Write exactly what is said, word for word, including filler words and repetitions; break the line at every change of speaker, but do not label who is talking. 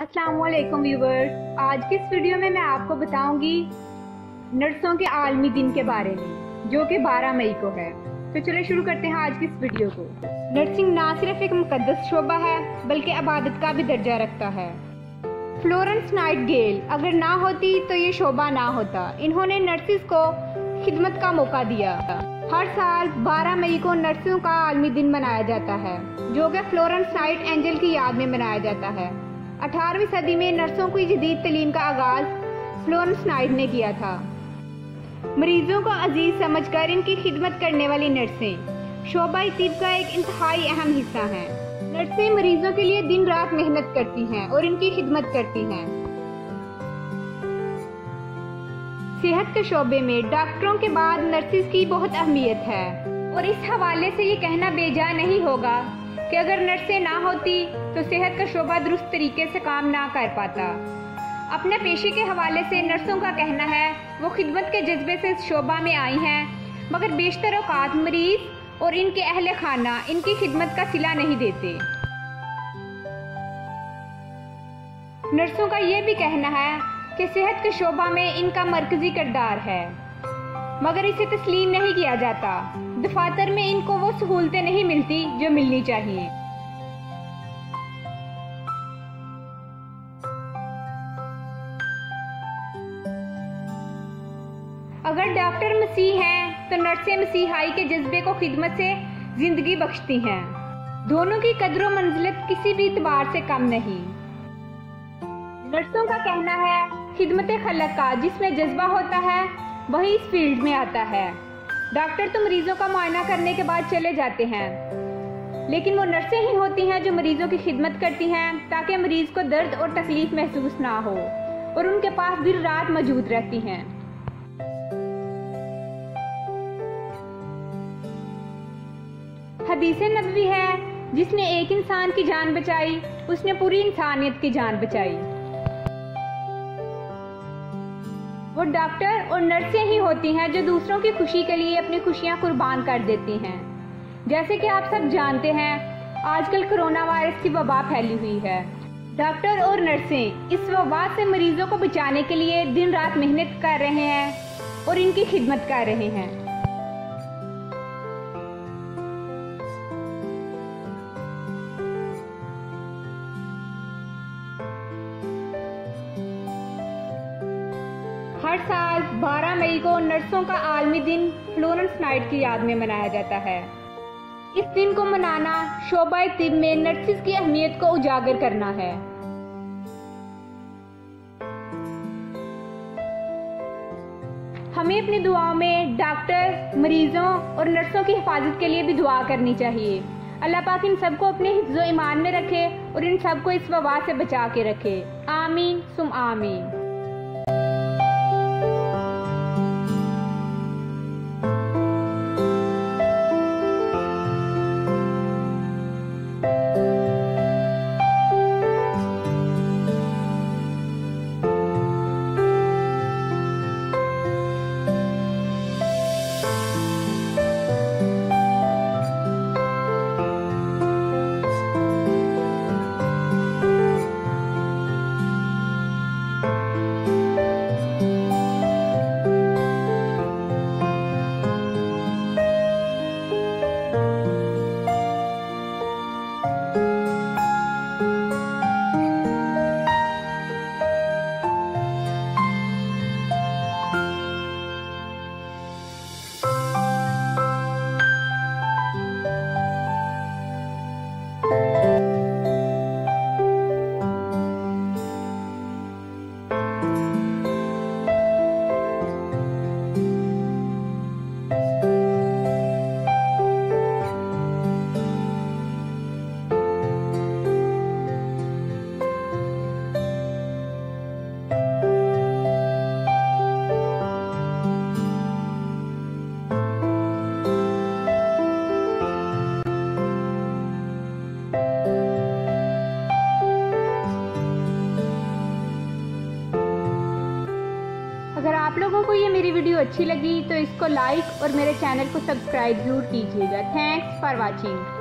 अस्सलाम वालेकुम व्यूवर्स। आज की इस वीडियो में मैं आपको बताऊंगी नर्सों के आलमी दिन के बारे में, जो कि बारह मई को है। तो चलो शुरू करते हैं आज की इस वीडियो को। नर्सिंग ना सिर्फ एक मुकद्दस शोबा है बल्कि इबादत का भी दर्जा रखता है। फ्लोरेंस नाइटिंगेल अगर ना होती तो ये शोबा ना होता। इन्होंने नर्सिस को खिदमत का मौका दिया। हर साल बारह मई को नर्सों का आलमी दिन मनाया जाता है, जो कि फ्लोरेंस नाइटिंगेल की याद में मनाया जाता है। अठारहवीं सदी में नर्सों की जदीद तलीम का आगाज फ्लोरेंस नाइट ने किया था। मरीजों को अजीज समझकर इनकी खिदमत करने वाली नर्सें शोबा तिब का एक इंतहाई अहम हिस्सा हैं। नर्सें मरीजों के लिए दिन रात मेहनत करती हैं और इनकी खिदमत करती हैं। सेहत के शोबे में डॉक्टरों के बाद नर्सिस की बहुत अहमियत है, और इस हवाले से ये कहना बेजा नहीं होगा कि अगर नर्सें ना होती तो सेहत का शोबा दुरुस्त तरीके से काम ना कर पाता। अपने पेशे के हवाले से नर्सों का कहना है वो खिदमत के जज्बे से इस शोबा में आई हैं, मगर बेशतर औकात मरीज और इनके अहले खाना इनकी खिदमत का सिला नहीं देते। नर्सों का ये भी कहना है कि सेहत के शोबा में इनका मरकजी किरदार है, मगर इसे तस्लीम नहीं किया जाता। दफातर में इनको वो सहूलतें नहीं मिलती जो मिलनी चाहिए। अगर डॉक्टर मसीह हैं तो नर्सें मसीहाई के जज्बे को खिदमत से जिंदगी बख्शती हैं। दोनों की कदर व मंजिलत किसी भी इतबार से कम नहीं। नर्सों का कहना है खिदमत खलक का जिसमें जज्बा होता है वही इस फील्ड में आता है। डॉक्टर तो मरीजों का मुआयना करने के बाद चले जाते हैं, लेकिन वो नर्सें ही होती हैं जो मरीजों की खिदमत करती हैं ताकि मरीज को दर्द और तकलीफ महसूस ना हो, और उनके पास दिन रात मौजूद रहती हैं। हदीस नबवी है जिसने एक इंसान की जान बचाई उसने पूरी इंसानियत की जान बचाई। वो डॉक्टर और नर्सें ही होती हैं जो दूसरों की खुशी के लिए अपनी खुशियां कुर्बान कर देती हैं। जैसे कि आप सब जानते हैं आजकल कोरोना वायरस की वबा फैली हुई है। डॉक्टर और नर्सें इस वबा से मरीजों को बचाने के लिए दिन रात मेहनत कर रहे हैं और इनकी खिदमत कर रहे हैं। हर साल बारह मई को नर्सों का आलमी दिन फ्लोरेंस नाइट की याद में मनाया जाता है। इस दिन को मनाना शोबा तिब में नर्सिस की अहमियत को उजागर करना है। हमें अपनी दुआओं में डॉक्टर, मरीजों और नर्सों की हिफाजत के लिए भी दुआ करनी चाहिए। अल्लाह पाक इन सबको अपने हिफ्ज़ो ईमान में रखे और इन सबको इस वबा से बचा के रखे। आमीन सुम आमीन। अगर आप लोगों को ये मेरी वीडियो अच्छी लगी तो इसको लाइक और मेरे चैनल को सब्सक्राइब जरूर कीजिएगा। Thanks for watching.